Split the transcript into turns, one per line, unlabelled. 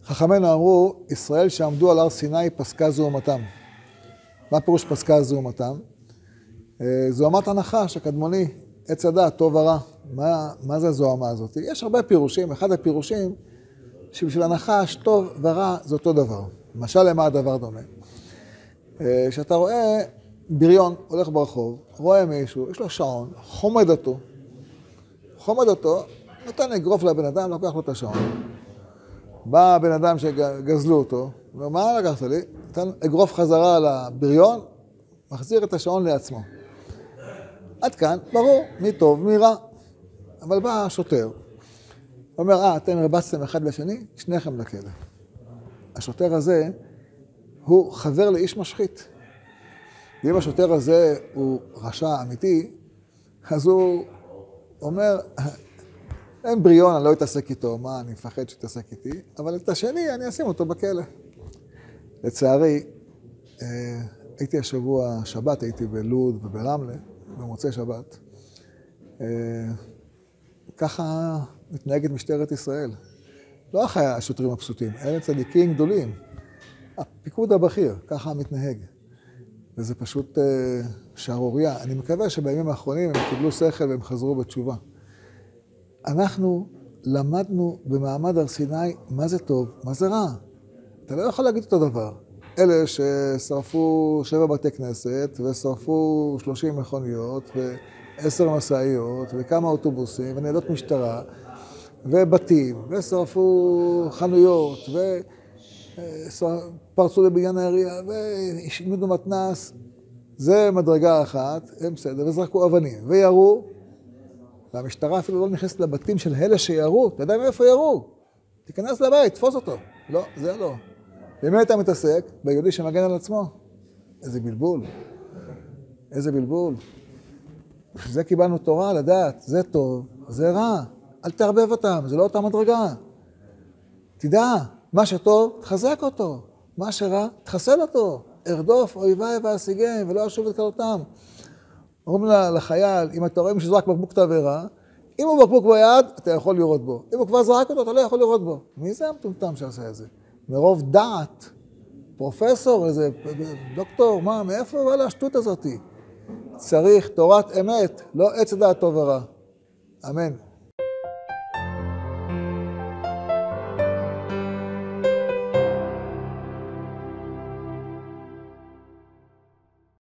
חכמינו אמרו, ישראל שעמדו על הר סיני פסקה זוהמתם. מה פירוש פסקה זוהמתם? זוהמת הנחש הקדמוני, עץ הדעת, טוב ורע. מה זה הזוהמה הזאת? יש הרבה פירושים, אחד הפירושים שבשביל הנחש טוב ורע זה אותו דבר. למשל למה הדבר דומה? שאתה רואה בריון הולך ברחוב, רואה מישהו, יש לו שעון, חומד אותו, נותן אגרוף לבן אדם, לוקח לו את השעון. בא הבן אדם שגזלו אותו, אומר, מה לקחת לי? נותן אגרוף חזרה לבריון, מחזיר את השעון לעצמו. עד כאן, ברור, מי טוב, מי רע. אבל בא השוטר, אומר, אתם הרבצתם אחד לשני, שניכם לכלא. השוטר הזה הוא חבר לאיש משחית. ואם השוטר הזה הוא רשע אמיתי, אז הוא אומר, אין בריון, אני לא אתעסק איתו, מה, אני מפחד שתעסק איתי, אבל את השני אני אשים אותו בכלא. לצערי, הייתי השבוע שבת, הייתי בלוד וברמלה, במוצאי שבת. ככה מתנהגת משטרת ישראל. לא אחרי השוטרים הפשוטים, אלה צדיקים גדולים. הפיקוד הבכיר, ככה מתנהג. וזה פשוט שערוריה. אני מקווה שבימים האחרונים הם קיבלו שכל והם חזרו בתשובה. אנחנו למדנו במעמד הר סיני מה זה טוב, מה זה רע. אתה לא יכול להגיד אותו דבר. אלה ששרפו 7 בתי כנסת ושרפו 30 מכוניות ו10 משאיות וכמה אוטובוסים וניידות משטרה ובתים ושרפו חנויות ופרצו לבניין העירייה והשמידו מתנ"ס, זה מדרגה אחת, הם בסדר, וזרקו אבנים וירו, והמשטרה אפילו לא נכנסת לבתים של אלה שירו, אתה יודע מאיפה ירו? תיכנס לבית, תפוס אותו. לא, זה לא. במי אתה מתעסק? ביהודי שמגן על עצמו. איזה בלבול. איזה בלבול. זה קיבלנו תורה לדעת, זה טוב, זה רע. אל תערבב אותם, זה לא אותה מדרגה. תדע, מה שטוב, תחזק אותו. מה שרע, תחסל אותו. ארדוף אויביי ואשיגיהם ולא אשוב את כלותם. אומרים לחייל, אם אתה רואה מישהו זרק בקבוק תבערה, אם הוא בקבוק ביד, אתה יכול לירות בו. אם הוא כבר זרק אותו, אתה לא יכול לירות בו. מי זה המטומטם שעשה את זה? מרוב דעת, פרופסור, איזה דוקטור, מה, מאיפה בא להשטות הזאת? צריך תורת אמת, לא עץ הדעת טוב ורע. אמן.